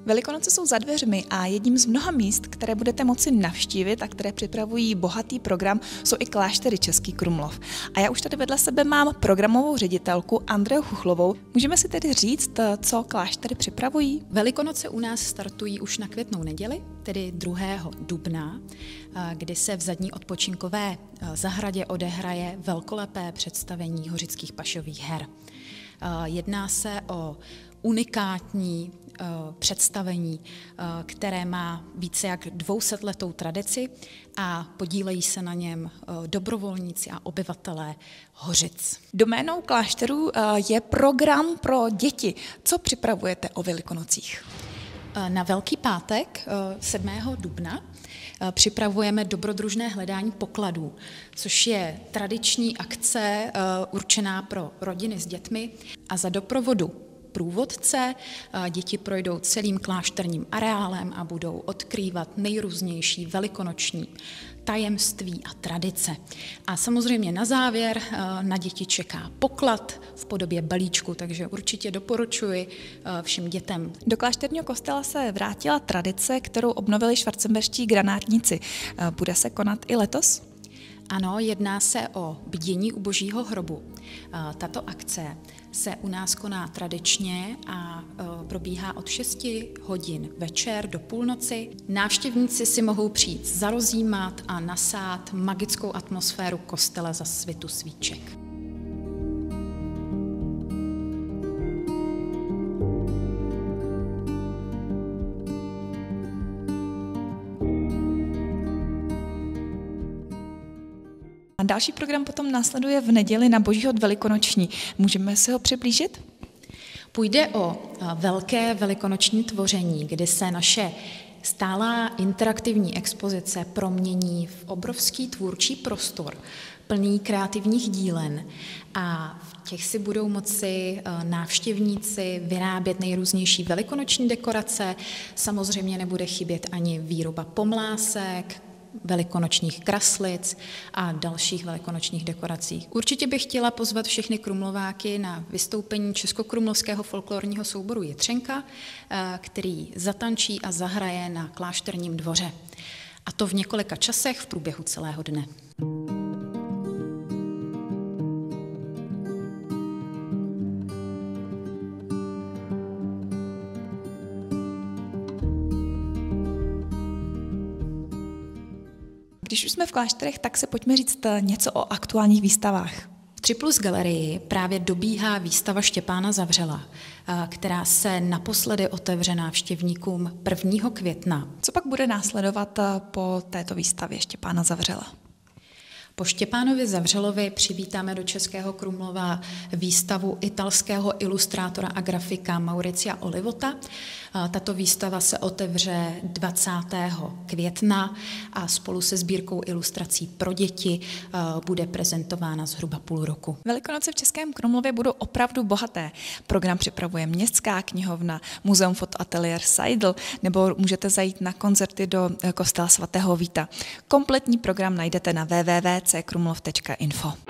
Velikonoce jsou za dveřmi a jedním z mnoha míst, které budete moci navštívit a které připravují bohatý program, jsou i kláštery Český Krumlov. A já už tady vedle sebe mám programovou ředitelku Andreu Chuchlovou. Můžeme si tedy říct, co kláštery připravují? Velikonoce u nás startují už na Květnou neděli, tedy 2. dubna, kdy se v zadní odpočinkové zahradě odehraje velkolepé představení Hořických pašových her. Jedná se o unikátní představení, které má více jak 200letou tradici a podílejí se na něm dobrovolníci a obyvatelé Hořic. Doménou klášterů je program pro děti. Co připravujete o Velikonocích? Na Velký pátek 7. dubna připravujeme dobrodružné hledání pokladů, což je tradiční akce určená pro rodiny s dětmi a za doprovodu průvodce děti projdou celým klášterním areálem a budou odkrývat nejrůznější velikonoční tajemství a tradice. A samozřejmě na závěr na děti čeká poklad v podobě balíčku, takže určitě doporučuji všem dětem. Do klášterního kostela se vrátila tradice, kterou obnovili švarcemberští granátníci. Bude se konat i letos? Ano, jedná se o bdění u Božího hrobu. Tato akce se u nás koná tradičně a probíhá od 6 hodin večer do půlnoci. Návštěvníci si mohou přijít zarozímat a nasát magickou atmosféru kostela za svitu svíček. A další program potom následuje v neděli na Boží hod velikonoční. Můžeme si ho přiblížit? Půjde o velké velikonoční tvoření, kdy se naše stálá interaktivní expozice promění v obrovský tvůrčí prostor, plný kreativních dílen a v těch si budou moci návštěvníci vyrábět nejrůznější velikonoční dekorace. Samozřejmě nebude chybět ani výroba pomlásek, velikonočních kraslic a dalších velikonočních dekorací. Určitě bych chtěla pozvat všechny krumlováky na vystoupení Českokrumlovského folklorního souboru Jitřenka, který zatančí a zahraje na klášterním dvoře. A to v několika časech v průběhu celého dne. Když už jsme v klášterech, tak se pojďme říct něco o aktuálních výstavách. V 3+ galerii právě dobíhá výstava Štěpána Zavřela, která se naposledy otevře návštěvníkům 1. května. Co pak bude následovat po této výstavě Štěpána Zavřela? Po Štěpánovi Zavřelovi přivítáme do Českého Krumlova výstavu italského ilustrátora a grafika Mauricia Olivota. Tato výstava se otevře 20. května a spolu se sbírkou ilustrací pro děti bude prezentována zhruba půl roku. Velikonoce v Českém Krumlově budou opravdu bohaté. Program připravuje Městská knihovna, Muzeum fotoateliér Seidl, nebo můžete zajít na koncerty do kostela svatého Víta. Kompletní program najdete na www.krumlov.info.